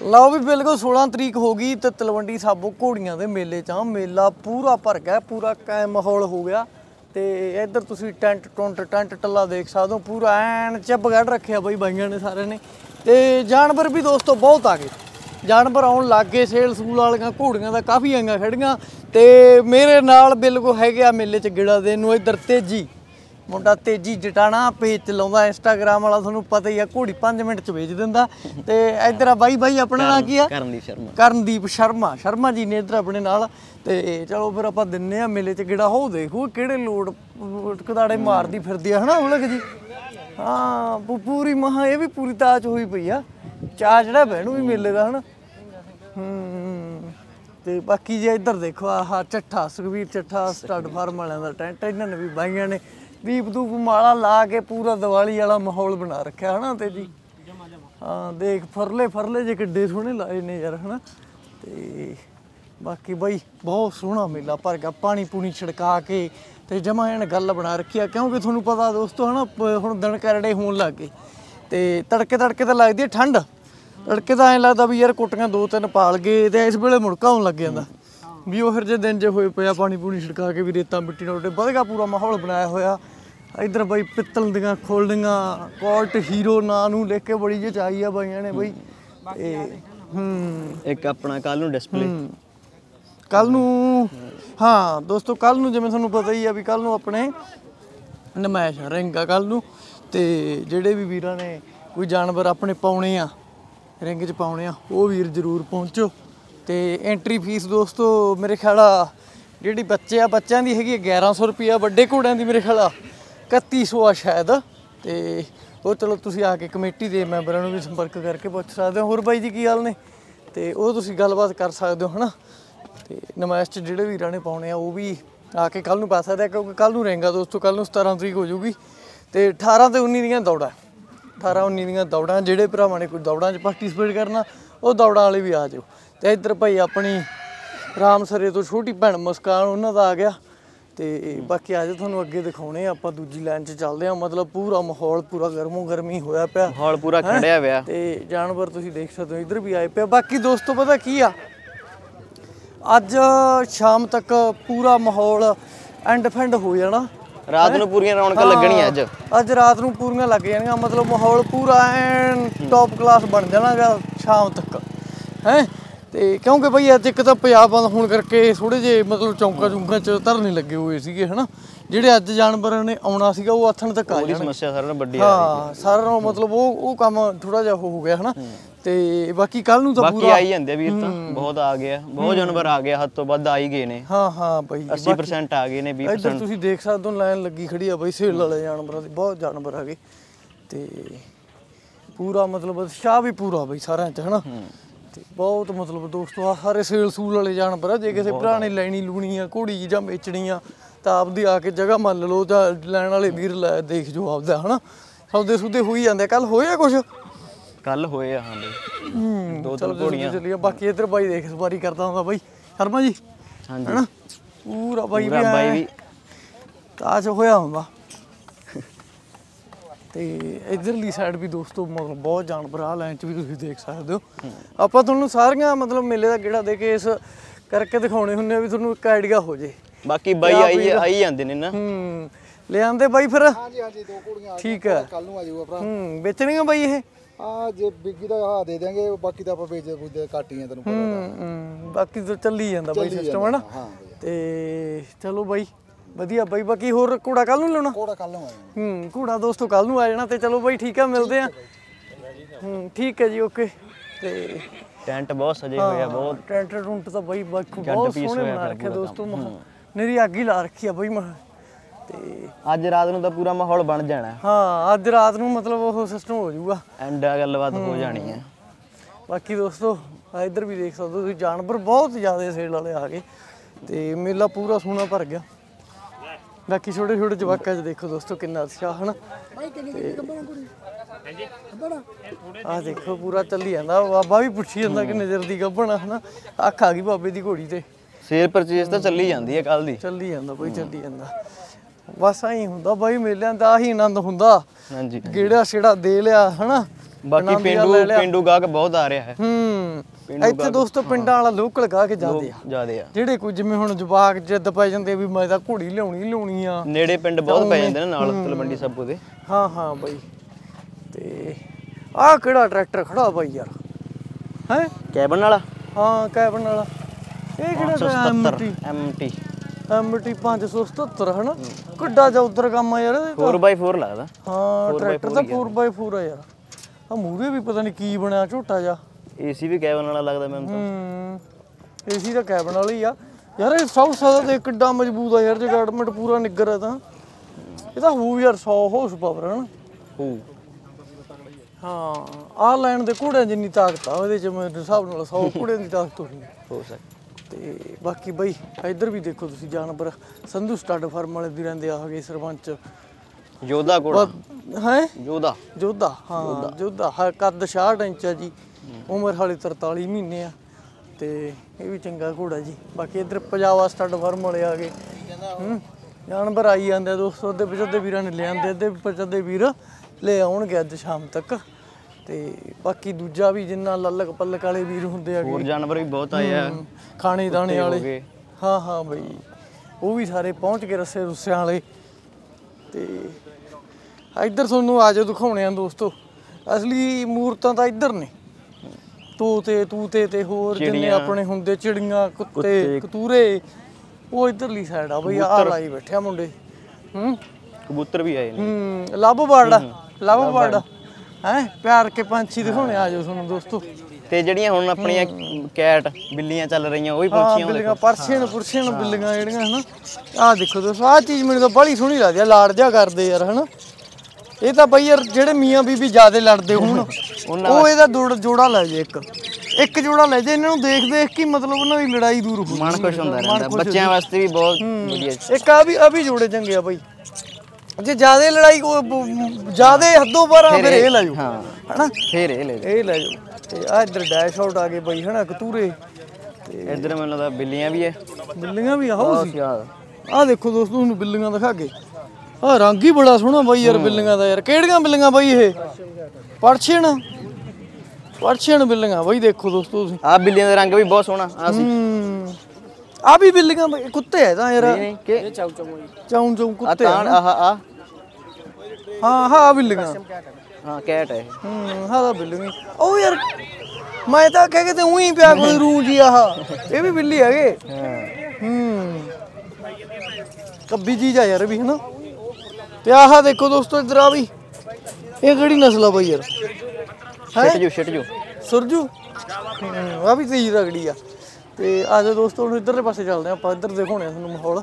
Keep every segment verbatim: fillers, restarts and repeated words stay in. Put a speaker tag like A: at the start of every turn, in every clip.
A: ਲਓ ਵੀ ਬਿਲਕੁਲ सोलह ਤਰੀਕ ਹੋ ਗਈ ਤੇ ਤਲਵੰਡੀ ਸਾਬੋ ਘੋੜੀਆਂ ਦੇ ਮੇਲੇ 'ਚ ਮੇਲਾ ਪੂਰਾ ਭਰ ਗਿਆ, ਪੂਰਾ ਕਾਇਮ ਮਾਹੌਲ ਹੋ ਗਿਆ। ਤੇ ਇੱਧਰ ਤੁਸੀਂ ਟੈਂਟ ਟੁੰਟ ਟੈਂਟ ਟੱਲਾ ਦੇਖ ਸਕਦੇ ਹੋ, ਪੂਰਾ ਐਨ ਚੱਬ ਕੱਢ ਰੱਖਿਆ ਬਈ ਬਾਈਆਂ ਨੇ ਸਾਰਿਆਂ ਨੇ। ਤੇ ਜਾਨਵਰ ਵੀ ਦੋਸਤੋ ਬਹੁਤ ਆ ਗਏ, ਜਾਨਵਰ ਆਉਣ ਲੱਗ ਗਏ। ਸੇਲ ਸੂਲ ਵਾਲੀਆਂ ਘੋੜੀਆਂ ਦਾ ਕਾਫੀ ਆਈਆਂ ਖੜੀਆਂ। ਤੇ ਮੇਰੇ ਨਾਲ ਬਿਲਕੁਲ ਹੈਗੇ ਆ ਮੇਲੇ 'ਚ ਗੇੜਾ ਦੇਣ ਨੂੰ ਇੱਧਰ ਤੇਜੀ ਮੁੰਡਾ, ਤੇਜੀ ਜਟਾਣਾ ਪੇਜ ਚਲਾਉਂਦਾ ਇੰਸਟਾਗ੍ਰਾਮ ਵਾਲਾ, ਤੁਹਾਨੂੰ ਪਤਾ ਹੀ ਆ ਘੋੜੀ ਪੰਜ ਮਿੰਟ 'ਚ ਵੇਚ ਦਿੰਦਾ। ਤੇ ਇੱਧਰ ਆ ਬਾਈ ਬਾਈ ਆਪਣਾ ਨਾਂ ਕੀ ਆ?
B: ਕਰਨਦੀਪ ਸ਼ਰਮਾ।
A: ਕਰਨਦੀਪ ਸ਼ਰਮਾ ਸ਼ਰਮਾ ਜੀ ਨੇ ਇੱਧਰ ਆਪਣੇ ਨਾਲ। ਤੇ ਚਲੋ ਫਿਰ ਆਪਾਂ ਦਿੰਨੇ ਆ ਮੇਲੇ 'ਚ ਗੇੜਾ। ਹੋ ਦੇਖੋ ਕਿਹੜੇ ਲੋੜ ਕਦਾੜੇ ਮਾਰਦੀ ਫਿਰਦੀ ਆ ਹਨਾ ਉਲਕ ਜੀ। ਹਾਂ ਪੂਰੀ ਮਹਾ ਇਹ ਵੀ ਪੂਰੀ ਤਾਜ ਹੋਈ ਪਈ ਆ, ਚਾਅ ਜਿਹੜਾ ਬਹਿਣੂ ਵੀ ਮੇਲੇ ਦਾ ਹਨਾ। ਹੂੰ ਤੇ ਬਾਕੀ ਜੇ ਇੱਧਰ ਦੇਖੋ ਆਹ ਚੱਠਾ ਸੁਖਵੀਰ ਚੱਠਾ ਸਟੱਡ ਫਾਰਮ ਵਾਲਿਆਂ ਦਾ ਟੈਂਟ, ਇਹਨਾਂ ਨੇ ਵੀ ਬਾਈਆਂ ਨੇ ਦੀਪ ਦੂਪ ਮਾਲਾ ਲਾ ਕੇ ਪੂਰਾ ਦੀਵਾਲੀ ਵਾਲਾ ਮਾਹੌਲ ਬਣਾ ਰੱਖਿਆ ਹਨਾ। ਤੇ ਜੀ ਹਾਂ ਦੇਖ ਫਰਲੇ ਫਰਲੇ ਜੇ ਕਿੱਡੇ ਸੋਹਣੇ ਲਾਏ ਨੇ ਯਾਰ ਹਨਾ। ਤੇ ਬਾਕੀ ਬਾਈ ਬਹੁਤ ਸੋਹਣਾ ਮੇਲਾ ਭਰ ਗਿਆ, ਪਾਣੀ ਪੂਣੀ ਛਿੜਕਾ ਕੇ ਤੇ ਜਮਾ ਐਨ ਗੱਲ ਬਣਾ ਰੱਖੀ ਆ। ਕਿਉਂਕਿ ਤੁਹਾਨੂੰ ਪਤਾ ਦੋਸਤੋ ਹਨਾ ਹੁਣ ਦਿਨ ਕਰੜੇ ਹੋਣ ਲੱਗ ਗਏ ਤੇ ਤੜਕੇ ਤੜਕੇ ਤਾਂ ਲੱਗਦੀ ਹੈ ਠੰਡ। ਤੜਕੇ ਤਾਂ ਐਂ ਲੱਗਦਾ ਵੀ ਯਾਰ ਕੁੱਟੀਆਂ ਦੋ ਤਿੰਨ ਪਾਲ ਗਏ ਤੇ ਇਸ ਵੇਲੇ ਮੁੜਕਾ ਆਉਣ ਲੱਗ ਜਾਂਦਾ ਵੀ ਉਹ ਫਿਰ ਜੇ ਦਿਨ ਜੇ ਹੋਏ ਪਿਆ ਪਾਣੀ ਪੂਣੀ ਛਿੜਕਾ ਕੇ ਵੀ ਰੇਤਾਂ ਮਿੱਟੀ ਨਾਲ ਉੱਡੇ ਵਧਗਾ ਪੂਰਾ ਮਾਹੌਲ ਬਣਾਇਆ ਹੋਇਆ। ਇੱਧਰ ਬਾਈ ਪਿੱਤਲ ਦੀਆਂ ਖੋਲ੍ਹੀਆਂ ਕੋਲਟ ਹੀਰੋ ਨਾਂ ਨੂੰ ਲਿਖ ਕੇ ਬੜੀ ਜਿਹੀ ਚਾਈ ਆ ਬਾਈਆਂ ਨੇ ਬਈ। ਤੇ ਹੂੰ ਇੱਕ
B: ਆਪਣਾ ਕੱਲ ਨੂੰ ਡਿਸਪਲੇ
A: ਕੱਲ ਨੂੰ, ਹਾਂ ਦੋਸਤੋ ਕੱਲ ਨੂੰ ਜਿਵੇਂ ਤੁਹਾਨੂੰ ਪਤਾ ਹੀ ਆ ਵੀ ਕੱਲ ਨੂੰ ਆਪਣੇ ਨਮਾਇਸ਼ ਰਿੰਗ ਆ ਕੱਲ ਨੂੰ। ਤੇ ਜਿਹੜੇ ਵੀ ਵੀਰਾਂ ਨੇ ਕੋਈ ਜਾਨਵਰ ਆਪਣੇ ਪਾਉਣੇ ਆ ਰਿੰਗ 'ਚ ਪਾਉਣੇ ਆ ਉਹ ਵੀਰ ਜ਼ਰੂਰ ਪਹੁੰਚੋ। ਤੇ ਐਂਟਰੀ ਫੀਸ ਦੋਸਤੋ ਮੇਰੇ ਖਿਆਲ ਆ ਜਿਹੜੀ ਬੱਚੇ ਆ ਬੱਚਿਆਂ ਦੀ ਹੈਗੀ ਗਿਆਰਾਂ ਸੌ ਰੁਪਈਆ, ਵੱਡੇ ਘੋੜਿਆਂ ਦੀ ਮੇਰੇ ਖਿਆਲ ਆ ਇਕੱਤੀ ਸੌ ਆ ਸ਼ਾਇਦ। ਤੇ ਉਹ ਚਲੋ ਤੁਸੀਂ ਆ ਕੇ ਕਮੇਟੀ ਦੇ ਮੈਂਬਰਾਂ ਨੂੰ ਵੀ ਸੰਪਰਕ ਕਰਕੇ ਪੁੱਛ ਸਕਦੇ ਹੋ। ਹੋਰ ਬਾਈ ਜੀ ਕੀ ਹਾਲ ਨੇ? ਤੇ ਉਹ ਤੁਸੀਂ ਗੱਲਬਾਤ ਕਰ ਸਕਦੇ ਹੋ ਹਨਾ। ਤੇ ਨਮਾਇਸ਼ 'ਚ ਜਿਹੜੇ ਵੀਰਾਂ ਨੇ ਪਾਉਣੇ ਆ ਉਹ ਵੀ ਆ ਕੇ ਕੱਲ੍ਹ ਨੂੰ ਪਾ ਸਕਦੇ ਆ, ਕਿਉਂਕਿ ਕੱਲ੍ਹ ਨੂੰ ਰਿੰਗ ਆ ਦੋਸਤੋ, ਕੱਲ੍ਹ ਨੂੰ ਸਤਾਰਾਂ ਤਰੀਕ ਹੋ ਜਾਊਗੀ। ਤੇ ਅਠਾਰਾਂ ਤੇ ਉੱਨੀ ਦੀਆਂ ਦੌੜਾਂ, ਅਠਾਰਾਂ ਉੱਨੀ ਦੀਆਂ ਦੌੜਾਂ। ਜਿਹੜੇ ਭਰਾਵਾਂ ਨੇ ਕੋਈ ਦੌੜਾਂ 'ਚ ਪਾਰਟੀਸਪੇਟ ਕਰਨਾ ਉਹ ਦੌੜਾਂ ਵਾਲੇ ਵੀ ਆ ਜਾਓ। ਤੇ ਇੱਧਰ ਭਾਈ ਆਪਣੀ ਰਾਮਸਰੇ ਤੋਂ ਛੋਟੀ ਭੈਣ ਮੁਸਕਾਨ, ਉਹਨਾਂ ਦਾ ਆ ਗਿਆ। ਤੇ ਬਾਕੀ ਅੱਜ ਤੁਹਾਨੂੰ ਅੱਗੇ ਦਿਖਾਉਣੇ ਆ, ਆਪਾਂ ਦੂਜੀ ਲਾਈਨ 'ਚ ਚੱਲਦੇ ਆ। ਮਤਲਬ ਪੂਰਾ ਮਾਹੌਲ ਪੂਰਾ ਗਰਮੋ ਗਰਮੀ ਹੋਇਆ ਪਿਆ,
B: ਮਾਹੌਲ ਪੂਰਾ ਖੜਿਆ ਪਿਆ।
A: ਤੇ ਜਾਨਵਰ ਤੁਸੀਂ ਦੇਖ ਸਕਦੇ ਹੋ ਇੱਧਰ ਵੀ ਆਏ ਪਿਆ। ਬਾਕੀ ਦੋਸਤੋ ਪਤਾ ਕੀ ਆ, ਅੱਜ ਸ਼ਾਮ ਤੱਕ ਪੂਰਾ ਮਾਹੌਲ ਐਂਡ ਫੈਂਡ ਹੋ ਜਾਣਾ।
B: ਰਾਤ ਨੂੰ ਪੂਰੀਆਂ ਰੌਣਕਾਂ ਲੱਗਣੀਆਂ ਅੱਜ
A: ਅੱਜ ਰਾਤ ਨੂੰ ਪੂਰੀਆਂ ਲੱਗ ਜਾਣੀਆਂ। ਮਤਲਬ ਮਾਹੌਲ ਪੂਰਾ ਐਨ ਟੌਪ ਕਲਾਸ ਬਣ ਜਾਣਾ ਸ਼ਾਮ ਤੱਕ ਹੈ। ਤੇ ਕਿਉਂਕਿ ਬਈ ਅੱਜ ਇੱਕ ਤਾਂ ਪੰਜਾਬ ਬੰਦ ਹੋਣ ਕਰਕੇ ਥੋੜੇ ਜਿਹੇ ਮਤਲਬ ਚੌਂਕਾਂ ਚੌਂਕਾਂ 'ਚ ਧਰਨੇ ਲੱਗੇ ਹੋਏ ਸੀਗੇ ਹਨਾ। ਜਿਹੜੇ ਅੱਜ ਜਾਨਵਰਾਂ ਨੇ ਆਉਣਾ ਸੀਗਾ ਉਹ ਆਥਣ ਤੱਕ ਆ ਜਾਣਾ।
B: ਸਮੱਸਿਆ ਸਾਰਿਆਂ ਨੂੰ ਵੱਡੀ
A: ਹਾਂ ਸਾਰਿਆਂ ਨੂੰ ਮਤਲਬ ਉਹ ਉਹ ਕੰਮ ਥੋੜਾ ਜਿਹਾ ਹੋ ਗਿਆ ਹਨਾ। ਤੇ ਬਾਕੀ ਕੱਲ ਨੂੰ ਤਾਂ
B: ਪੂਰਾ ਆਈ ਜਾਂਦੇ ਵੀਰ, ਤਾਂ ਬਹੁਤ ਆ ਗਿਆ, ਬਹੁਤ ਜਾਨਵਰ ਆ ਗਿਆ, ਹੱਦ ਤੋਂ ਵੱਧ ਆ ਹੀ ਗਏ ਨੇ।
A: ਹਾਂ ਹਾਂ ਬਈ
B: ਅੱਸੀ ਪਰਸੈਂਟ ਆ ਗਏ ਨੇ, ਵੀਹ ਪਰਸੈਂਟ
A: ਇੱਧਰ ਤੁਸੀਂ ਦੇਖ ਸਕਦੇ ਹੋ ਲਾਈਨ ਲੱਗੀ ਖੜੀ ਆ ਬਈ ਸੇਲ ਵਾਲੇ ਜਾਨਵਰਾਂ ਦੀ, ਬਹੁਤ ਜਾਨਵਰ ਆ ਗਏ। ਤੇ ਪੂਰਾ ਮਤਲਬ ਉਤਸ਼ਾਹ ਵੀ ਪੂਰਾ ਬਈ ਸਾਰਿਆਂ 'ਚ ਹਨਾ। ਤੇ ਬਹੁਤ ਮਤਲਬ ਦੋਸਤੋ ਆ ਸਾਰੇ ਸੇਲ ਸੂਲ ਵਾਲੇ ਜਾਨਵਰ ਆ। ਜੇ ਕਿਸੇ ਭਰਾ ਨੇ ਲੈਣੀ ਲੂਣੀ ਆ ਘੋੜੀ ਜਾਂ ਵੇਚਣੀ ਆ ਤਾਂ ਆਪਦੀ ਆ ਕੇ ਜਗ੍ਹਾ ਮੰਨ ਲਓ, ਜਾਂ ਲੈਣ ਵਾਲੇ ਵੀਰ ਲੈ ਦੇਖ ਜੋ ਆਪਦਾ ਹਨਾ। ਸੌਦੇ ਸੂਦੇ ਹੋਈ ਜਾਂਦੇ। ਕੱਲ ਹੋਇਆ ਕੁਛ?
B: ਕੱਲ ਹੋਏ ਆ ਹਾਂ ਬਈ,
A: ਹੂੰ
B: ਦੋ ਤਿੰਨ ਘੋੜੀਆਂ
A: ਚੱਲੀਆਂ। ਬਾਕੀ ਇੱਧਰ ਬਾਈ ਦੇਖ ਸਵਾਰੀ ਕਰਦਾ ਹੁੰਦਾ ਬਾਈ ਸ਼ਰਮਾ ਜੀ
B: ਹਾਂਜੀ
A: ਹਨਾ। ਪੂਰਾ ਬਾਈ ਵੀ
B: ਬਾਈ ਵੀ
A: ਤਾਜ ਹੋਇਆ ਹੁੰਦਾ। ਤੇ ਇੱਧਰਲੀ ਸਾਈਡ ਵੀ ਦੋਸਤੋ ਮਤਲਬ ਬਹੁਤ ਜਾਨਵਰ ਆ ਲਾਈਨ 'ਚ ਵੀ ਤੁਸੀਂ ਦੇਖ ਸਕਦੇ ਹੋ। ਆਪਾਂ ਤੁਹਾਨੂੰ ਸਾਰੀਆਂ ਮਤਲਬ ਮੇਲੇ ਦਾ ਗੇੜਾ ਦੇ ਕੇ ਇਸ ਕਰਕੇ ਦਿਖਾਉਣੇ ਹੁੰਦੇ ਆ ਵੀ ਤੁਹਾਨੂੰ ਇੱਕ ਆਈਡੀਆ ਹੋ ਜੇ।
B: ਬਾਕੀ ਬਾਈ ਆਈ ਆਈ ਜਾਂਦੇ ਨੇ ਨਾ।
A: ਹੂੰ ਲੈ ਆਂਦੇ ਬਾਈ ਫਿਰ?
C: ਹਾਂਜੀ ਹਾਂਜੀ ਦੋ ਘੋੜੀਆਂ
A: ਠੀਕ ਹੈ,
C: ਕੱਲ ਨੂੰ ਆ ਜਾਊਗਾ ਭਰਾ।
A: ਹੂੰ ਵੇਚਣੀਆਂ ਬਾਈ ਇਹ?
C: ਹਾਂ ਜੇ ਬਿੱਗੀ ਦਾ ਹਾਂ ਦੇ ਦਿਆਂਗੇ, ਬਾਕੀ ਤਾਂ ਆਪਾਂ ਵੇਚਦੇ ਬੁੱਝਦੇ ਘੱਟ ਹੀ ਆ ਤੈਨੂੰ ਪਤਾ।
A: ਹੂੰ ਬਾਕੀ ਤਾਂ ਚੱਲੀ ਜਾਂਦਾ ਬਾਈ ਸਿਸਟਮ ਹਨਾ। ਤੇ ਚਲੋ ਬਾਈ ਵਧੀਆ ਬਾਈ। ਬਾਕੀ ਹੋਰ ਘੋੜਾ ਕੱਲ ਨੂੰ ਲਾਉਣਾ?
C: ਘੋੜਾ ਕੱਲ ਨੂੰ ਆ ਜਾਣਾ।
A: ਹੂੰ ਘੋੜਾ ਦੋਸਤੋ ਕੱਲ ਨੂੰ ਆ ਜਾਣਾ। ਤੇ ਚਲੋ ਬਾਈ ਠੀਕ ਆ, ਮਿਲਦੇ ਆ। ਹੂੰ ਠੀਕ ਹੈ ਜੀ, ਓਕੇ। ਤੇ
B: ਟੈਂਟ ਬਹੁਤ ਸਜੇ ਹੋਏ ਆ, ਬਹੁਤ
A: ਟੈਂਟ ਟੁੰਟ ਤਾਂ ਬਾਈ ਬਹੁਤ ਸੋਹਣੇ ਬਣਾ ਰੱਖਿਆ ਦੋਸਤੋ। ਮੇਰੀ ਅੱਗ ਹੀ ਲਾ ਰੱਖੀ ਆ ਬਾਈ ਮੈਂ। ਤੇ
B: ਅੱਜ ਰਾਤ ਨੂੰ ਤਾਂ ਪੂਰਾ ਮਾਹੌਲ ਬਣ ਜਾਣਾ।
A: ਹਾਂ ਅੱਜ ਰਾਤ ਨੂੰ ਮਤਲਬ ਉਹ ਸਿਸਟਮ ਹੋ ਜਾਊਗਾ,
B: ਐਂਡ ਗੱਲਬਾਤ ਹੋ ਜਾਣੀ ਹੈ।
A: ਬਾਕੀ ਦੋਸਤੋ ਇੱਧਰ ਵੀ ਦੇਖ ਸਕਦੇ ਹੋ ਤੁਸੀਂ ਜਾਨਵਰ ਬਹੁਤ ਜ਼ਿਆਦਾ ਸੇਲ ਵਾਲੇ ਆ ਗਏ। ਤੇ ਮੇਲਾ ਪੂਰਾ ਸੋਹਣਾ ਭਰ ਗਿਆ। ਬਾਕੀ ਛੋਟੇ ਛੋਟੇ ਜਵਾਕਾਂ 'ਚ ਦੇਖੋ ਦੋਸਤੋ ਕਿੰਨਾ ਉਤਸ਼ਾਹ ਹਨਾ। ਆਹ ਦੇਖੋ ਪੂਰਾ ਚੱਲੀ ਜਾਂਦਾ। ਬਾਬਾ ਵੀ ਪੁੱਛੀ ਜਾਂਦਾ ਕਿ ਨਜ਼ਰ ਦੀ ਗੱਭਣ ਆ ਹਨਾ। ਅੱਖ ਆ ਗਈ ਬਾਬੇ ਦੀ ਘੋੜੀ ਤੇ।
B: ਸੇਲ ਪਰਚੇਸ ਤਾਂ ਚੱਲੀ ਜਾਂਦੀ ਹੈ ਕੱਲ ਦੀ,
A: ਚੱਲੀ ਜਾਂਦਾ ਬਾਈ ਚੱਲੀ ਜਾਂਦਾ। ਬਸ ਆਹੀ ਹੁੰਦਾ ਬਾਈ ਮੇਲਿਆਂ ਦਾ, ਆਹੀ ਆਨੰਦ ਹੁੰਦਾ।
B: ਹਾਂਜੀ
A: ਗੇੜਾ ਛੇੜਾ ਦੇ ਲਿਆ ਹਨਾ।
B: ਬਾਕੀ ਪਿੰਡੂ ਪਿੰਡੂ ਗਾਹਕ ਬਹੁਤ ਆ ਰਿਹਾ ਹੈ।
A: ਹੂੰ ਇੱਥੇ ਦੋਸਤੋ ਪਿੰਡਾਂ ਵਾਲਾ ਲੋਕਲ ਗਾਹਕ ਜ਼ਿਆਦੇ ਆ
B: ਜ਼ਿਆਦੇ ਆ
A: ਜਿਹੜੇ ਕੋਈ ਜਿਵੇਂ ਹੁਣ ਜਵਾਕ ਜਿੱਦ ਪੈ ਜਾਂਦੇ ਵੀ ਮੈਂ ਤਾਂ ਘੋੜੀ ਲਿਆਉਣੀ ਲਿਆਉਣੀ ਆ।
B: ਨੇੜੇ ਪਿੰਡ ਬਹੁਤ ਪੈ ਜਾਂਦੇ ਨੇ ਨਾਲ ਤਲਵੰਡੀ ਸਾਬੋ ਦੇ।
A: ਹਾਂ ਹਾਂ ਬਾਈ ਤੇ ਆਹ ਕਿਹੜਾ ਟਰੈਕਟਰ ਖੜਾ ਬਾਈ ਯਾਰ ਹੈ
B: ਕੈਬਨ ਵਾਲਾ।
A: ਹਾਂ ਕੈਬਨ ਵਾਲਾ ਇਹ ਕਿਹੜਾ ਐਮਟੀ
B: ਐਮਟੀ
A: ਐਮਟੀ ਪੰਜ ਸੌ ਸਤੱਤਰ ਹਨਾ ਕਿੱਡਾ ਜਾ ਉਧਰ ਕੰਮ ਆ ਯਾਰ।
B: ਫੋਰ ਬਾਈ ਫੋਰ ਲੱਗਦਾ।
A: ਹਾਂ ਟਰੈਕਟਰ ਤਾਂ ਫੋਰ ਬਾਈ ਫੋਰ ਆ ਯਾਰ। ਆ ਮੂਰੇ ਵੀ ਪਤਾ ਨਹੀਂ ਕੀ ਬਣਿਆ ਝੋਟਾ ਜਾ।
B: ਏਸੀ ਵੀ ਕੈਬਨ ਵਾਲਾ ਲੱਗਦਾ ਮੈਨੂੰ ਤਾਂ।
A: ਹੂੰ ਏਸੀ ਤਾਂ ਕੈਬਨ ਵਾਲਾ ਹੀ ਆ ਯਾਰ। ਇਹ ਸੌ ਸਾਦਾ ਤੇ ਕਿੱਡਾ ਮਜ਼ਬੂਤ ਆ ਯਾਰ। ਜਗਾਰਡਮੈਂਟ ਪੂਰਾ ਨਿੱਗਰ ਆ ਤਾਂ ਇਹ ਤਾਂ ਹੋਊ ਯਾਰ ਸੌ ਹਾਰਸ ਪਾਵਰ ਹਨ।
B: ਹੋਊ
A: ਹਾਂ ਆਹ ਲਾਈਨ ਦੇ ਘੋੜਿਆਂ ਜਿੰਨੀ ਤਾਕਤ ਆ ਉਹਦੇ ਚ ਮੇਰੇ ਹਿਸਾਬ ਨਾਲ ਸੌ ਘੋੜਿਆਂ ਦੀ ਤਾਕਤ ਹੋਣੀ
B: ਹੋ ਸਕਦਾ।
A: ਤੇ ਬਾਕੀ ਬਈ ਇੱਧਰ ਵੀ ਦੇਖੋ ਤੁਸੀਂ ਜਾਨਵਰ ਸੰਧੂ ਸਟੱਡ ਫਾਰਮ ਵਾਲੇ ਵੀ ਰਹਿੰਦੇ ਆ ਗਏ ਸਰਪੰਚ
B: ਯੋਧਾ ਘੋੜਾ
A: ਹੈ
B: ਯੋਧਾ
A: ਜੋਧਾ ਹਾਂ ਜੋਧਾ ਹਾਂ ਕੱਦ ਛਿਆਹਠ ਇੰਚ ਆ ਜੀ। ਉਮਰ ਹਾਲੇ ਤਰਤਾਲੀ ਮਹੀਨੇ ਆ ਤੇ ਇਹ ਵੀ ਚੰਗਾ ਘੋੜਾ ਜੀ। ਬਾਕੀ ਇੱਧਰ ਪਜਾਵਾ ਸਟੱਡ ਫਾਰਮ ਵਾਲੇ ਆ ਗਏ। ਹੂੰ ਜਾਨਵਰ ਆਈ ਜਾਂਦੇ ਆ ਦੋਸਤੋ। ਅੱਧੇ ਪਚੱਧੇ ਵੀਰਾਂ ਨੇ ਲੈ ਆਂਦੇ ਅੱਧੇ ਪਚੱਧੇ ਵੀਰ ਲੈ ਆਉਣਗੇ ਅੱਜ ਸ਼ਾਮ ਤੱਕ। ਤੇ ਬਾਕੀ ਦੂਜਾ ਵੀ ਜਿੰਨਾ ਲੱਲਕ ਪੱਲਕ ਵਾਲੇ ਵੀਰ ਹੁੰਦੇ ਆ
B: ਹੋਰ ਜਾਨਵਰ ਵੀ ਬਹੁਤ ਆਏ ਆ
A: ਖਾਣੇ ਦਾਣੇ ਵਾਲੇ। ਹਾਂ ਹਾਂ ਬਈ ਉਹ ਵੀ ਸਾਰੇ ਪਹੁੰਚ ਕੇ ਰਸੇ ਰੁੱਸਿਆਂ ਵਾਲੇ। ਤੇ ਇੱਧਰ ਤੁਹਾਨੂੰ ਆ ਜਾਓ ਦਿਖਾਉਣੇ ਆ ਦੋਸਤੋ। ਅਸਲੀ ਮੂਰਤਾਂ ਤਾਂ ਇੱਧਰ ਨੇ ਤੋਤੇ ਤੂਤੇ ਤੇ ਹੋਰ ਜਿੰਨੇ ਆਪਣੇ ਹੁੰਦੇ ਚਿੜੀਆਂ ਕੁੱਤੇ ਕਤੂਰੇ ਉਹ ਇੱਧਰਲੀ ਸਾਈਡ ਆ ਬਈ। ਆਹ ਲਾਈ ਬੈਠਿਆ ਮੁੰਡੇ। ਹੂੰ
B: ਕਬੂਤਰ ਵੀ ਆਏ ਨੇ।
A: ਹੂੰ ਲੱਭ ਬਰਡ ਲੱਭ ਬਰਡ ਹੈ ਪਿਆਰ ਕੇ ਪੰਛੀ ਦਿਖਾਉਣੇ ਆ ਜਾਓ ਤੁਹਾਨੂੰ ਦੋਸਤੋ।
B: ਤੇ ਜਿਹੜੀਆਂ ਹੁਣ ਆਪਣੀਆਂ ਕੈਟ ਬਿੱਲੀਆਂ ਚੱਲ ਰਹੀਆਂ ਉਹ ਵੀ ਪੰਛੀਆਂ
A: ਬਿੱਲੀਆਂ ਪਰਸ਼ੀਅਨ ਪੁਰਸ਼ੀਅਨ ਬਿੱਲੀਆਂ ਜਿਹੜੀਆਂ ਹਨਾ। ਆਹ ਦੇਖੋ ਦੋਸਤੋ ਆਹ ਚੀਜ਼ ਮੈਨੂੰ ਤਾਂ ਬੜੀ ਸੋਹਣੀ ਲੱਗਦੀ ਆ। ਲਾੜ ਜਿਹਾ ਕਰਦੇ ਯਾਰ ਹਨਾ। ਇਹ ਤਾਂ ਬਈ ਯਾਰ ਜਿਹੜੇ ਮੀਆਂ ਬੀਬੀ ਜ਼ਿਆਦੇ ਲੜਦੇ ਹੋਣ ਉਹ ਇਹਦਾ ਜੋੜਾ ਲੈ ਜੇ ਇੱਕ ਇੱਕ ਜੋੜਾ ਲੈ ਜੇ। ਇਹਨਾਂ ਨੂੰ ਦੇਖ ਦੇਖ ਕੇ ਮਤਲਬ ਉਹਨਾਂ ਦੀ ਲੜਾਈ ਦੂਰ ਹੋ
B: ਮਨ ਖੁਸ਼ ਹੁੰਦਾ ਰਹਿੰਦਾ। ਬੱਚਿਆਂ ਵਾਸਤੇ ਵੀ ਬਹੁਤ ਵਧੀਆ।
A: ਇੱਕ ਆ ਵੀ ਆ ਵੀ ਜੋੜੇ ਚੰਗੇ ਆ ਬਈ। ਜੇ ਜ਼ਿਆਦੇ ਲੜਾਈ ਜ਼ਿਆਦੇ ਹੱਦੋਂ ਪਾਰ ਆ ਫਿਰ ਇਹ ਲੈ ਜਾਓ ਹਨਾ।
B: ਫੇਰ ਇਹ ਲੈ
A: ਇਹ ਲੈ ਜਾਓ। ਤੇ ਆ ਇੱਧਰ ਡੈਸ਼ ਆਊਟ ਆ ਗਏ ਬਈ ਹਨਾ ਕਤੂਰੇ।
B: ਤੇ ਇੱਧਰ ਮੈਨੂੰ ਲੱਗਦਾ ਬਿੱਲੀਆਂ ਵੀ ਐ।
A: ਬਿੱਲੀਆਂ ਵੀ ਆਹੋ ਸੀ। ਆਹ ਦੇਖੋ ਦੋਸਤੋ ਤੁਹਾਨੂੰ ਬਿੱਲੀਆਂ ਦਿਖਾ ਕੇ। ਆਹ ਰੰਗ ਹੀ ਬੜਾ ਸੋਹਣਾ ਬਾਈ ਯਾਰ ਬਿੱਲੀਆਂ ਦਾ ਯਾਰ। ਕਿਹੜੀਆਂ ਬਿੱਲੀਆਂ ਬਾਈ ਇਹ ਪਰਸ਼ੀਅਨ ਪਰਸ਼ੀਅਨ ਬਿੱਲੀਆਂ ਬਾਈ ਦੇਖੋ ਦੋਸਤੋ ਤੁਸੀਂ।
B: ਆਹ ਬਿੱਲੀਆਂ ਦਾ ਰੰਗ ਵੀ ਬਹੁਤ ਸੋਹਣਾ ਆ ਸੀ।
A: ਆ ਵੀ ਬਿੱਲੀਆਂ ਬਾਈ ਕੁੱਤੇ ਐ ਤਾਂ ਯਾਰ।
B: ਇਹ ਚਾਉ ਚਾਉ
A: ਚਾਉ ਚਾਉ ਕੁੱਤੇ
B: ਆਹ ਆਹ ਆ
A: ਹਾਂ ਹਾਂ ਬਿੱਲੀਆਂ
B: ਹਾਂ ਕੈਟ ਹੈ।
A: ਹੂੰ ਹਾਂ ਬਿੱਲੀਆਂ ਉਹ ਯਾਰ ਮੈਂ ਤਾਂ ਕਹਿ ਕੇ ਤੇ ਉਹੀ ਪਿਆ ਕੋਈ ਰੂ ਜੀ ਆਹ ਇਹ ਵੀ ਬਿੱਲੀ ਹੈਗੇ। ਹੂੰ ਕੱਬੀ ਚੀਜ਼ ਆ ਯਾਰ ਵੀ ਹਨਾ। ਤੇ ਆਹ ਦੇਖੋ ਦੋਸਤੋ ਇੱਧਰ ਆ ਵੀ ਇਹ ਕਿਹੜੀ ਨਸਲ ਆ ਬਾਈ ਯਾਰ।
B: ਛਿਟਜੂ ਛਿਟਜੂ
A: ਸੁਰਜੂ ਆ ਵੀ ਤੇਜ਼ ਰਗੜੀ ਆ। ਤੇ ਆ ਜਾਓ ਦੋਸਤੋ ਹੁਣ ਇੱਧਰਲੇ ਪਾਸੇ ਚੱਲਦੇ ਆਪਾਂ। ਇੱਧਰ ਦਿਖਾਉਣੇ ਆ ਤੁਹਾਨੂੰ ਮਾਹੌਲ।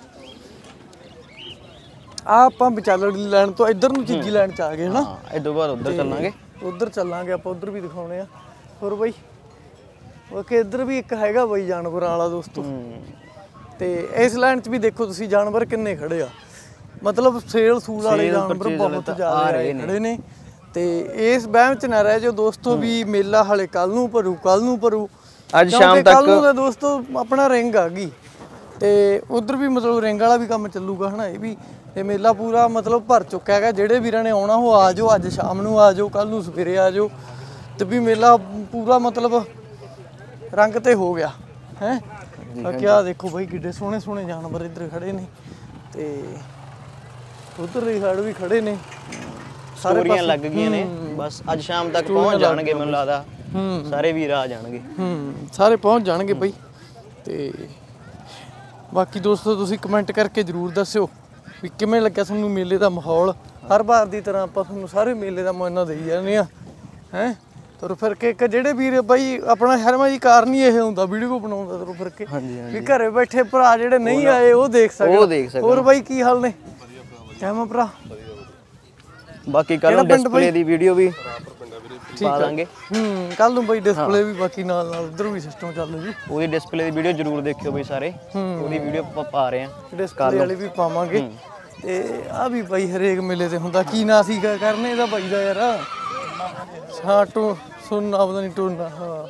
A: ਆ ਆਪਾਂ ਵਿਚਾਲੜੀ ਲੈਣ ਤੋਂ ਇੱਧਰ ਨੂੰ ਚੀਜੀ ਲੈਣ ਚ ਆ ਗਏ ਹਨਾ।
B: ਇਹ ਤੋਂ ਬਾਅਦ ਉੱਧਰ ਚੱਲਾਂਗੇ।
A: ਉੱਧਰ ਚੱਲਾਂਗੇ ਆਪਾਂ ਉੱਧਰ ਵੀ ਦਿਖਾਉਣੇ ਆ। ਹੋਰ ਬਾਈ ਓਕੇ ਇੱਧਰ ਵੀ ਇੱਕ ਹੈਗਾ ਬਾਈ ਜਾਨਵਰਾਂ ਵਾਲਾ ਦੋਸਤੋ। ਤੇ ਇਸ ਲਾਈਨ 'ਚ ਵੀ ਦੇਖੋ ਤੁਸੀਂ ਜਾਨਵਰ ਕਿੰਨੇ ਖੜੇ ਆ। ਮਤਲਬ ਸੇਲ ਸੂਲ ਵਾਲੇ ਜਾਨਵਰ ਬਹੁਤ ਜ਼ਿਆਦਾ ਖੜੇ ਨੇ। ਤੇ ਇਸ ਵਹਿਮ 'ਚ ਨਾ ਰਹਿ ਜਾਓ ਦੋਸਤੋ ਵੀ ਮੇਲਾ ਹਾਲੇ ਕੱਲ ਨੂੰ ਭਰੂ ਕੱਲ ਨੂੰ ਭਰੂ
B: ਅੱਜ ਸ਼ਾਮ ਤੱਕ।
A: ਕੱਲ ਨੂੰ ਤਾਂ ਦੋਸਤੋ ਆਪਣਾ ਰਿੰਗ ਆ ਗਈ ਤੇ ਉਧਰ ਵੀ ਮਤਲਬ ਰਿੰਗ ਵਾਲਾ ਵੀ ਕੰਮ ਚੱਲੂਗਾ ਹਨਾ। ਇਹ ਵੀ ਇਹ ਮੇਲਾ ਪੂਰਾ ਮਤਲਬ ਭਰ ਚੁੱਕਾ ਹੈਗਾ। ਜਿਹੜੇ ਵੀਰਾਂ ਨੇ ਆਉਣਾ ਉਹ ਆ ਜਾਓ ਅੱਜ ਸ਼ਾਮ ਨੂੰ ਆ ਜਾਓ ਕੱਲ ਨੂੰ ਸਵੇਰੇ ਆ ਜਾਓ। ਤੇ ਵੀ ਮੇਲਾ ਪੂਰਾ ਮਤਲਬ ਰੰਗ ਤੇ ਹੋ ਗਿਆ ਹੈ। ਬਾਕੀ ਆ ਦੇਖੋ ਬਾਈ ਕਿੱਡੇ ਸੋਹਣੇ ਸੋਹਣੇ ਜਾਨਵਰ ਇੱਧਰ ਖੜੇ ਨੇ। ਤੇ ਉਧਰ ਦੀ ਸਾਈਡ ਵੀ ਖੜੇ ਨੇ।
B: ਸਟੋਰੀਆਂ ਲੱਗ ਗਈਆਂ ਨੇ ਬਸ ਅੱਜ ਸ਼ਾਮ ਤੱਕ ਪਹੁੰਚ ਜਾਣਗੇ ਮੈਨੂੰ ਲੱਗਦਾ। ਸਾਰੇ ਵੀਰ ਆ ਜਾਣਗੇ।
A: ਹੂੰ ਸਾਰੇ ਪਹੁੰਚ ਜਾਣਗੇ ਬਾਈ। ਤੇ ਬਾਕੀ ਦੋਸਤੋ ਤੁਸੀਂ ਕਮੈਂਟ ਕਰਕੇ ਜ਼ਰੂਰ ਦੱਸਿਓ ਵੀ ਕਿਵੇਂ ਲੱਗਿਆ ਤੁਹਾਨੂੰ ਮੇਲੇ ਦਾ ਮਾਹੌਲ। ਹਰ ਵਾਰ ਦੀ ਤਰ੍ਹਾਂ ਆਪਾਂ ਤੁਹਾਨੂੰ ਸਾਰੇ ਮੇਲੇ ਦਾ ਮੁਆਇਨਾ ਦੇਈ ਜਾਂਦੇ ਆ ਹੈ। ਤੁਰ ਫਿਰ ਕੇ ਜਿਹੜੇ ਵੀਰ ਬਾਈ ਆਪਣਾ ਸ਼ਰਮਾ ਜੀ ਕਾਰਨ ਹੀ ਇਹ ਹੁੰਦਾ ਵੀਡੀਓ ਬਣਾਉਂਦਾ ਤੁਰ ਫਿਰ ਕੇ ਵੀ ਘਰੇ ਬੈਠੇ ਭਰਾ ਜਿਹੜੇ ਨਹੀਂ ਆਏ ਉਹ ਦੇਖ ਸਕਦੇ। ਹੋਰ ਬਾਈ ਕੀ ਹਾਲ ਨੇ ਕਿਵੇਂ ਭਰਾ।
B: ਬਾਕੀ ਕੱਲ ਨੂੰ ਡਿਸਪਲੇ ਦੀ ਵੀਡੀਓ ਵੀ ਪਾ ਦਾਂਗੇ।
A: ਹੂੰ ਕੱਲ ਨੂੰ ਬਾਈ ਡਿਸਪਲੇ ਵੀ ਬਾਕੀ ਨਾਲ ਨਾਲ ਉਧਰ ਵੀ ਸਿਸਟਮ ਚੱਲ ਜੂ।
B: ਉਹਦੀ ਡਿਸਪਲੇ ਦੀ ਵੀਡੀਓ ਜ਼ਰੂਰ ਦੇਖਿਓ ਬਈ ਸਾਰੇ। ਉਹਦੀ ਵੀਡੀਓ ਪਾ ਰਹੇ ਆ
A: ਡਿਸਪਲੇ ਵਾਲੀ ਵੀ ਪਾਵਾਂਗੇ। ਤੇ ਆ ਵੀ ਬਾਈ ਹਰੇਕ ਮੇਲੇ ਤੇ ਹੁੰਦਾ ਕੀ ਨਾਂ ਸੀ ਕਰਨੇ ਇਹਦਾ ਬਾਈ ਦਾ ਯਾਰ। ਹਾਂ ਟੂ ਸੁਣਨਾ ਪਤਾ ਨਹੀਂ ਟੋਨਾ। ਹਾਂ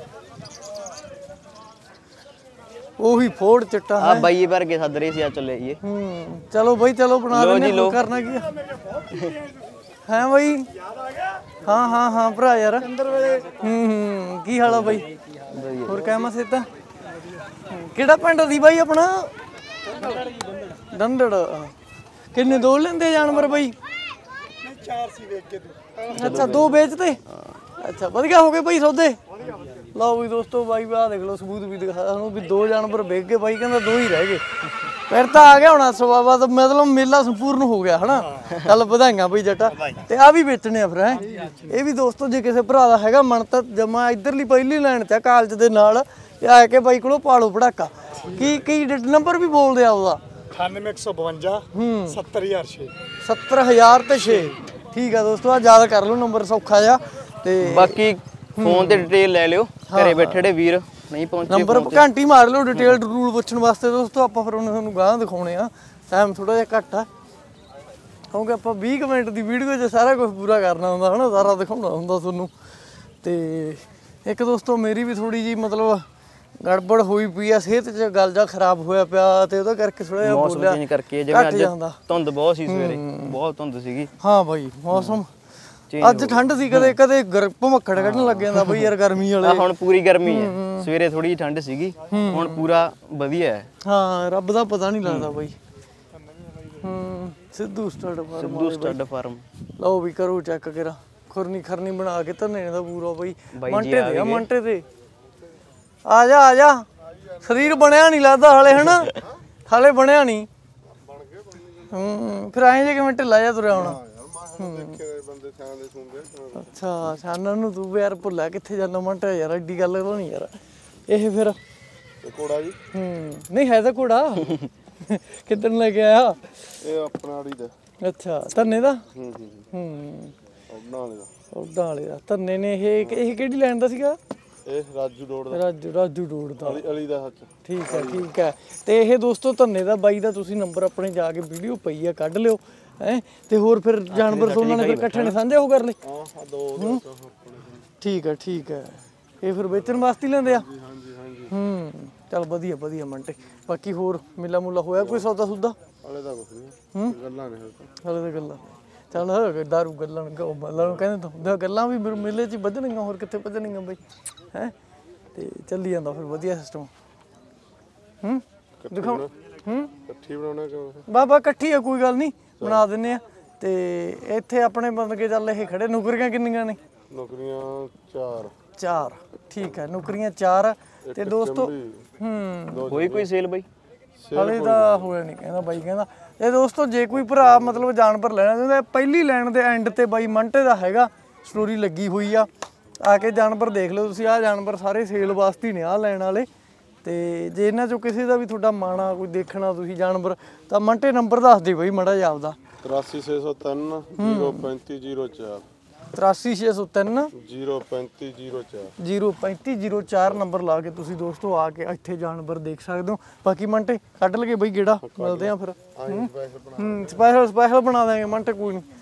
A: ਉਹੀ ਫੋੜ ਚਿੱਟਾ
B: ਆ ਬਾਈ ਵਰਗੇ ਸੱਦ ਰਹੇ ਸੀ ਆ ਚੱਲੇ ਜੀ।
A: ਹੂੰ ਚਲੋ ਬਾਈ ਚਲੋ ਬਣਾ ਲੈਣੇ। ਕਰਨਾ ਕੀ ਹੈ ਬਾਈ ਹਾਂ ਹਾਂ ਹਾਂ ਭਰਾ ਯਾਰ ਹੂੰ ਹੂੰ ਕੀ ਹਾਲ ਆ ਬਾਈ ਹੋਰ ਕਹਿਮਾ ਸੇਤਾ ਕਿਹੜਾ ਪਿੰਡ ਦੀ ਬਾਈ ਆਪਣਾ ਦੰਦੜ ਕਿੰਨੇ ਦੋ ਲੈਂਦੇ ਜਾਨਵਰ ਬਾਈ
C: ਚਾਰ ਸੀ ਵੇਖ ਕੇ ਤੂੰ
A: ਅੱਛਾ ਦੋ ਵੇਚਦੇ ਅੱਛਾ ਵਧੀਆ ਹੋ ਗਏ ਬਾਈ ਸੌਦੇ ਲਓ ਵੀ ਦੋਸਤੋ ਬਾਈ ਆਹ ਦੇਖ ਲਓ ਸਬੂਤ ਵੀ ਦਿਖਾ ਸਾਨੂੰ ਵੀ ਦੋ ਜਾਨਵਰ ਵੇਚ ਗਏ ਬਾਈ ਕਹਿੰਦਾ ਦੋ ਹੀ ਰਹਿ ਗਏ ਫਿਰ ਤਾਂ ਆ ਗਿਆ ਹੋਣਾ ਸਵਾਵਾ ਤਾਂ ਮਤਲਬ ਮੇਲਾ ਸੰਪੂਰਨ ਹੋ ਗਿਆ ਹਨਾ ਚੱਲ ਵਧਾਈਆਂ ਬਈ ਜੱਟਾ ਤੇ ਆ ਵੀ ਵੇਚਣੇ ਆ ਫਿਰ ਹੈ ਇਹ ਵੀ ਦੋਸਤੋ ਜੇ ਕਿਸੇ ਭਰਾ ਦਾ ਹੈਗਾ ਮਨ ਤਾਂ ਜਮਾ ਇਧਰਲੀ ਪਹਿਲੀ ਲਾਈਨ ਤੇ ਕਾਲਜ ਦੇ ਨਾਲ ਇਹ ਆ ਕੇ ਬਾਈ ਕੋਲੋਂ ਪਾਲੋ ਪੜਾਕਾ ਕੀ ਕੀ ਨੰਬਰ ਵੀ ਬੋਲਦੇ ਆ ਉਹਦਾ
C: ਅਠਾਨਵੇਂ ਇੱਕ ਸੌ ਬਵੰਜਾ ਸੱਤਰ ਹਜ਼ਾਰ ਛੇ
A: ਸੱਤਰ ਹਜ਼ਾਰ ਤੇ ਛੇ ਠੀਕ ਆ ਦੋਸਤੋ ਆ ਯਾਦ ਕਰ ਲਓ ਨੰਬਰ ਸੌਖਾ ਜਿਹਾ ਤੇ
B: ਬਾਕੀ ਫੋਨ ਤੇ ਡਿਟੇਲ ਲੈ ਲਿਓ ਘਰੇ ਬੈਠੇ ਜਿਹੜੇ ਵੀਰ ਨਹੀਂ ਪਹੁੰਚੇ
A: ਨੰਬਰ ਘੰਟੀ ਮਾਰ ਲਓ ਡਿਟੇਲ ਰੂਲ ਪੁੱਛਣ ਵਾਸਤੇ ਦੋਸਤੋ ਆਪਾਂ ਫਿਰ ਉਹਨਾਂ ਤੁਹਾਨੂੰ ਗਾਂ ਦਿਖਾਉਣੇ ਆ ਟਾਈਮ ਥੋੜਾ ਜਿਹਾ ਘੱਟ ਆ ਕਿਉਂਕਿ ਆਪਾਂ ਵੀਹ ਕੁ ਮਿੰਟ ਦੀ ਵੀਡੀਓ 'ਚ ਸਾਰਾ ਕੁਝ ਪੂਰਾ ਕਰਨਾ ਹੁੰਦਾ ਹਨਾ ਸਾਰਾ ਦਿਖਾਉਣਾ ਹੁੰਦਾ ਤੁਹਾਨੂੰ ਤੇ ਇੱਕ ਦੋਸਤੋ ਮੇਰੀ ਵੀ ਥੋੜੀ ਜੀ ਮਤਲਬ ਗੜਬੜ ਹੋਈ ਪਈ ਆ ਸਿਹਤ 'ਚ ਗੱਲ ਜਾ ਖਰਾਬ ਹੋਇਆ ਪਿਆ ਤੇ ਉਹਦਾ ਕਰਕੇ ਥੋੜਾ ਜਿਹਾ
B: ਮੌਸਮ
A: ਬੋਲਿਆ
B: ਚੇਂਜ ਕਰਕੇ ਜਿਵੇਂ ਅੱਜ ਧੁੰਦ ਬਹੁਤ ਸੀ ਸਵੇਰੇ ਬਹੁਤ ਧੁੰਦ ਸੀਗੀ
A: ਹਾਂ ਬਾਈ ਮੌਸਮ ਅੱਜ ਠੰਡ ਸੀ ਕਦੇ ਕਦੇ ਭਮੱਕੜ ਕੱਢਣ ਲੱਗ ਜਾਂਦਾ ਬਈ ਯਾਰ ਗਰਮੀ ਵਾਲੇ
B: ਹੁਣ ਪੂਰੀ ਗਰਮੀ ਹੈ ਸਵੇਰੇ ਥੋੜੀ ਜਿਹੀ ਠੰਡ ਸੀਗੀ ਹੁਣ ਪੂਰਾ ਵਧੀਆ ਹੈ
A: ਹਾਂ ਰੱਬ ਦਾ ਪਤਾ ਨਹੀਂ ਲੱਗਦਾ ਬਾਈ ਹੂੰ Sidhu stud farm
B: Sidhu stud farm
A: ਲਓ ਵੀ ਕਰੋ ਚੈੱਕ ਕਰਾ ਖੁਰਨੀ ਖਰਨੀ ਬਣਾ ਕੇ ਧੰਨੇ ਦਾ ਪੂਰਾ ਬਾਈ ਮੰਟੇ ਤੇ ਆ ਮੰਟੇ ਤੇ ਆ ਜਾ ਆ ਜਾ ਸਰੀਰ ਬਣਿਆ ਨਹੀਂ ਲੱਗਦਾ ਹਾਲੇ ਹਨਾ ਹਾਲੇ ਬਣਿਆ ਨਹੀਂ ਹੂੰ ਫਿਰ ਐਂ ਜੇ ਕਿਵੇਂ ਢਿੱਲਾ ਜਾ ਤੁਰਿਆ ਹੋਣਾ ਅੱਛਾ ਛਾਨਣ ਨੂੰ ਤੂੰ ਯਾਰ ਭੁੱਲਿਆ ਕਿੱਥੇ ਜਾਂਦਾ ਮੰਟਾ ਯਾਰ ਐਡੀ ਗੱਲ ਨਹੀਂ ਯਾਰ ਇਹ ਫਿਰ
C: ਕੋੜਾ ਜੀ
A: ਹੂੰ ਨਹੀਂ ਹੈ ਤਾਂ ਘੋੜਾ ਕਿੱਦਣ ਲੈ ਕੇ ਆਇਆ
C: ਇਹ ਆਪਣਾ ਆੜੀ ਦਾ
A: ਅੱਛਾ ਧੰਨੇ ਦਾ
C: ਹੂੰ ਹੂੰ
A: ਹੂੰ
C: ਉਹਨਾਂ ਵਾਲੇ ਦਾ
A: ਉਹਦਾ ਵਾਲੇ ਦਾ ਧੰਨੇ ਨੇ ਇਹ ਇਹ ਕਿਹੜੀ ਲੈਣ ਦਾ ਸੀਗਾ
C: ਇਹ ਰਾਜੂ ਰੋਡ ਦਾ
A: ਰਾਜੂ ਰਾਜੂ ਡੋੜ ਦਾ
C: ਅਲੀ ਅਲੀ ਦਾ ਹੱਥ
A: ਠੀਕ ਹੈ ਠੀਕ ਹੈ ਤੇ ਇਹ ਦੋਸਤੋ ਧੰਨੇ ਦਾ ਬਾਈ ਦਾ ਤੁਸੀਂ ਨੰਬਰ ਆਪਣੇ ਜਾ ਕੇ ਵੀਡੀਓ ਪਈ ਆ ਕੱਢ ਲਿਓ ਹੈ ਤੇ ਹੋਰ ਫਿਰ ਜਾਨਵਰ ਉਹਨਾਂ ਨੇ ਫਿਰ ਇਕੱਠੇ ਨੇ ਸਾਂਝੇ ਹੋ ਕਰ ਲਏ
C: ਹਾਂ ਹਾਂ ਦੋ
A: ਠੀਕ ਹੈ ਠੀਕ ਹੈ ਇਹ ਫਿਰ ਵੇਚਣ ਵਾਸਤੇ ਹੀ ਲੈਂਦੇ ਆ
C: ਹਾਂਜੀ ਹਾਂਜੀ
A: ਹੂੰ ਚੱਲ ਵਧੀਆ ਵਧੀਆ ਮੰਟੇ ਬਾਕੀ ਹੋਰ ਮਿਲਾ ਮੁਲਾ ਹੋਇਆ ਕੋਈ ਸੌਦਾ ਸੁਦਾ
C: ਵਾਲੇ ਦਾ ਕੁਛ ਨਹੀਂ ਗੱਲਾਂ ਨੇ
A: ਹਲੇ ਤਾਂ ਗੱਲਾਂ ਚੱਲ ਦਾਰੂ ਗੱਲਾਂ ਨੂੰ ਮੱਲਾਂ ਨੂੰ ਕਹਿੰਦੇ ਤਾਂ ਗੱਲਾਂ ਵੀ ਮੇਲੇ 'ਚ ਵੱਜਣਗੀਆਂ ਹੋਰ ਕਿੱਥੇ ਵੱਜਣਗੀਆਂ ਬਈ ਹੈ ਤੇ ਚੱਲੀ ਜਾਂਦਾ ਫਿਰ ਵਧੀਆ ਸਿਸਟਮ ਹੂੰ ਦਿਖਾਓ ਹੂੰ
C: ਇਕੱਠੀ ਬਣਾਉਣਾ ਕਿਉਂ
A: ਬਾਬਾ ਇਕੱਠੀ ਆ ਕੋਈ ਗੱਲ ਨਹੀਂ ਬਣਾ ਦਿੰਨੇ ਆ ਤੇ ਇੱਥੇ ਆਪਣੇ ਬੰਦ ਕੇ ਚੱਲ ਇਹ ਖੜੇ ਨੌਕਰੀਆਂ ਕਿੰਨੀਆਂ ਨੇ
C: ਨੌਕਰੀਆਂ ਚਾਰ
A: ਚਾਰ ਠੀਕ ਹੈ ਨੌਕਰੀਆਂ ਚਾਰ ਤੇ ਦੋਸਤੋ ਹੂੰ
B: ਹੋਈ ਕੋਈ ਸੇਲ ਬਈ
A: ਹਲੇ ਤਾਂ ਹੋਇਆ ਨਹੀਂ ਕਹਿੰਦਾ ਬਾਈ ਕਹਿੰਦਾ ਇਹ ਦੋਸਤੋ ਜੇ ਕੋਈ ਭਰਾ ਮਤਲਬ ਜਾਨਵਰ ਲੈਣਾ ਚਾਹੁੰਦਾ ਪਹਿਲੀ ਲਾਈਨ ਦੇ ਐਂਡ ਤੇ ਬਾਈ ਮੰਟੇ ਦਾ ਹੈਗਾ ਸਟੋਰੀ ਲੱਗੀ ਹੋਈ ਆ ਆ ਕੇ ਜਾਨਵਰ ਦੇਖ ਲਓ ਤੁਸੀਂ ਆਹ ਜਾਨਵਰ ਸਾਰੇ ਸੇਲ ਵਾਸਤੇ ਹੀ ਨੇ ਆਹ ਲੈਣ ਵਾਲੇ ਤੇ ਜੇ ਇਹਨਾਂ ਚੋਂ ਕਿਸੇ ਦਾ ਵੀ ਤੁਹਾਡਾ ਮਾਣਾ ਕੋਈ ਦੇਖਣਾ ਤੁਸੀਂ ਜਾਨਵਰ ਤਾਂ ਮੰਟੇ ਨੰਬਰ ਦੱਸ ਦੇ ਬਾਈ ਮਾੜਾ ਜਿਹਾ ਆਪਦਾ
C: ਤਰਾਸੀ ਛੇ ਸੌ ਤਿੰਨ ਜ਼ੀਰੋ ਪੈਂਤੀ ਜ਼ੀਰੋ ਚਾਰ
A: ਤਰਾਸੀ ਛੇ ਸੌ ਤਿੰਨ
C: ਜ਼ੀਰੋ ਪੈਂਤੀ ਜ਼ੀਰੋ ਚਾਰ
A: ਜ਼ੀਰੋ ਪੈਂਤੀ ਜ਼ੀਰੋ ਚਾਰ ਨੰਬਰ ਲਾ ਕੇ ਤੁਸੀਂ ਦੋਸਤੋ ਆ ਕੇ ਇੱਥੇ ਜਾਨਵਰ ਦੇਖ ਸਕਦੇ ਹੋ ਬਾਕੀ ਮੰਟੇ ਕੱਢ ਲਗੇ ਬਈ ਗੇੜਾ ਮਿਲਦੇ ਆ ਫਿਰ ਹੂੰ ਸਪੈਸ਼ਲ ਸਪੈਸ਼ਲ ਬਣਾ ਦਾਂਗੇ ਮੰਟੇ ਕੋਈ ਨਹੀਂ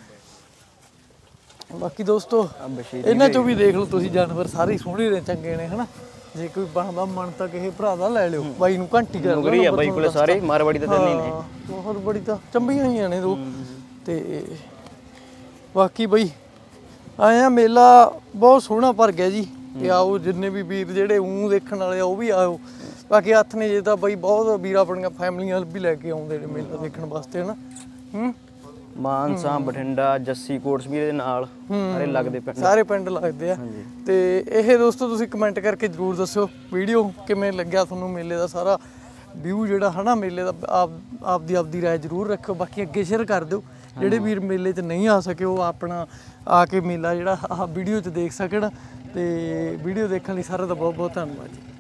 A: ਬਾਕੀ ਦੋਸਤੋ ਇਹਨਾਂ ਚੋਂ ਵੀ ਦੇਖ ਲਓ ਤੁਸੀਂ ਜਾਨਵਰ ਸਾਰੇ ਸੋਹਣੇ ਨੇ ਚੰਗੇ ਨੇ ਹਨਾ ਜੇ ਕੋਈ ਬਣਦਾ ਮਨ ਤਾਂ ਕਿਸੇ ਭਰਾ ਦਾ ਲੈ ਲਿਓ ਬਾਈ ਨੂੰ ਘੰਟੀ ਕਰ
B: ਨੌਕਰੀ ਆ ਬਾਈ ਕੋਲੇ ਸਾਰੇ ਮਾਰਵਾੜੀ ਤਾਂ ਤਿੰਨ ਹੀ ਨੇ
A: ਬਹੁਤ ਬੜੀ ਤਾਂ ਚੰਬੀਆਂ ਹੀ ਨੇ ਦੋ ਤੇ ਬਾਕੀ ਬਈ ਆਇਆ ਮੇਲਾ ਬਹੁਤ ਸੋਹਣਾ ਭਰ ਗਿਆ ਜੀ ਤੇ ਆਓ ਜਿੰਨੇ ਵੀ ਵੀਰ ਜਿਹੜੇ ਊਂ ਦੇਖਣ ਵਾਲੇ ਆ ਉਹ ਵੀ ਆਓ ਬਾਕੀ ਹੱਥ ਨੇ ਜੇ ਤਾਂ ਬਈ ਬਹੁਤ ਵੀਰ ਆਪਣੀਆਂ ਫੈਮਲੀਆਂ ਵੀ ਲੈ ਕੇ ਆਉਂਦੇ ਨੇ ਮੇਲਾ ਦੇਖਣ ਵਾਸਤੇ ਹਨਾ ਹੂੰ
B: ਮਾਨਸਾ ਬਠਿੰਡਾ ਜੱਸੀ ਕੋਟਸਵੀਰ ਦੇ ਨਾਲ ਸਾਰੇ ਲੱਗਦੇ ਪਿੰਡ
A: ਸਾਰੇ ਪਿੰਡ ਲੱਗਦੇ ਆ ਤੇ ਇਹ ਦੋਸਤੋ ਤੁਸੀਂ ਕਮੈਂਟ ਕਰਕੇ ਜਰੂਰ ਦੱਸਿਓ ਵੀਡੀਓ ਕਿਵੇਂ ਲੱਗਿਆ ਤੁਹਾਨੂੰ ਮੇਲੇ ਦਾ ਸਾਰਾ ਵਿਊ ਜਿਹੜਾ ਹਨਾ ਮੇਲੇ ਦਾ ਆਪ ਆਪਦੀ ਆਪਦੀ ਰਾਏ ਜਰੂਰ ਰੱਖਿਓ ਬਾਕੀ ਅੱਗੇ ਸ਼ੇਅਰ ਕਰ ਦਿਓ ਜਿਹੜੇ ਵੀਰ ਮੇਲੇ 'ਚ ਨਹੀਂ ਆ ਸਕੇ ਉਹ ਆਪਣਾ ਆ ਕੇ ਮੇਲਾ ਜਿਹੜਾ ਆਹ ਵੀਡੀਓ 'ਚ ਦੇਖ ਸਕਣ ਤੇ ਵੀਡੀਓ ਦੇਖਣ ਲਈ ਸਾਰਿਆਂ ਦਾ ਬਹੁਤ ਬਹੁਤ ਧੰਨਵਾਦ ਜੀ।